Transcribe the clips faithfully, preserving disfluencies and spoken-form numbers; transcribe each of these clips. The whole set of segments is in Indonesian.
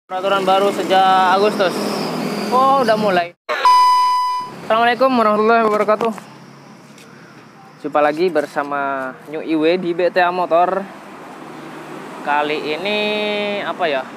Peraturan baru sejak Agustus. Oh, udah mulai. Assalamualaikum warahmatullahi wabarakatuh. Jumpa lagi bersama New I W di B T A Motor. Kali ini apa ya?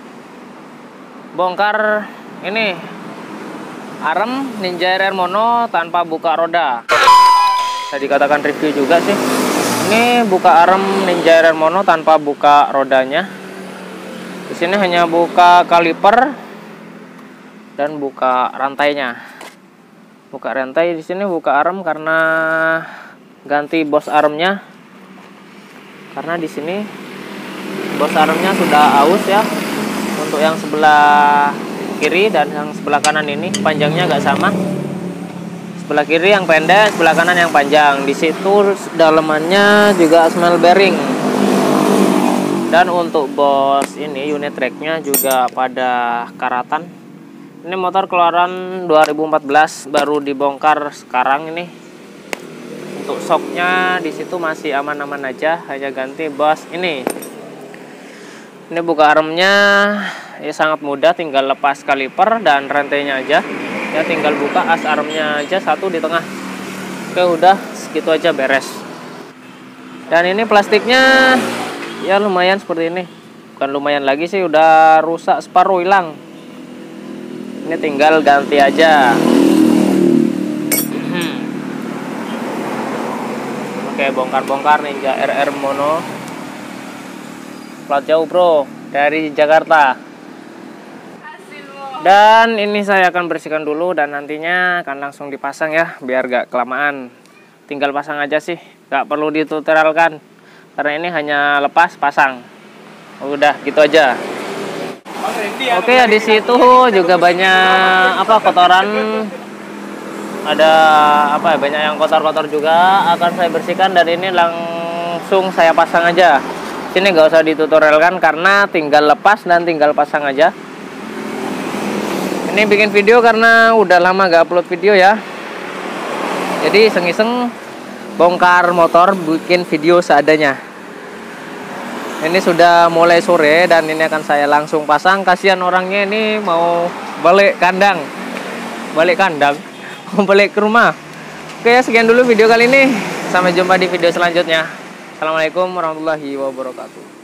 Bongkar ini arem Ninja R R Mono tanpa buka roda. Bisa dikatakan review juga sih. Ini buka arem Ninja R R Mono tanpa buka rodanya. Di sini hanya buka kaliper dan buka rantainya. Buka rantai di sini buka arem karena ganti bos aremnya. Karena di sini bos aremnya sudah aus ya. Untuk yang sebelah kiri dan yang sebelah kanan ini panjangnya agak sama. Sebelah kiri yang pendek, sebelah kanan yang panjang. Di situ dalemannya juga small bearing. Dan untuk bos ini unit tracknya juga pada karatan. Ini motor keluaran dua ribu empat belas, baru dibongkar sekarang ini. Untuk shocknya di situ masih aman-aman aja, hanya ganti bos ini. Ini buka aremnya ya sangat mudah, tinggal lepas kaliper dan rantainya aja. Ya tinggal buka as aremnya aja satu di tengah. Oke, udah segitu aja beres. Dan ini plastiknya ya lumayan seperti ini. Bukan lumayan lagi sih, udah rusak separuh, hilang. Ini tinggal ganti aja. hmm. Oke, bongkar-bongkar Ninja R R Mono. Plat jauh bro, dari Jakarta. Dan ini saya akan bersihkan dulu dan nantinya akan langsung dipasang ya, biar gak kelamaan. Tinggal pasang aja sih, gak perlu ditutorialkan. Karena ini hanya lepas pasang. Udah gitu aja. Oke ya, di situ juga banyak apa kotoran. Ada apa ya, banyak yang kotor-kotor juga, akan saya bersihkan dan ini langsung saya pasang aja. Sini gak usah ditutorialkan karena tinggal lepas dan tinggal pasang aja. Ini bikin video karena udah lama gak upload video ya. Jadi iseng-iseng bongkar motor, bikin video seadanya. Ini sudah mulai sore dan ini akan saya langsung pasang. Kasihan orangnya ini mau balik kandang. Balik kandang, mau balik ke rumah. Oke ya, sekian dulu video kali ini. Sampai jumpa di video selanjutnya. Assalamualaikum warahmatullahi wabarakatuh.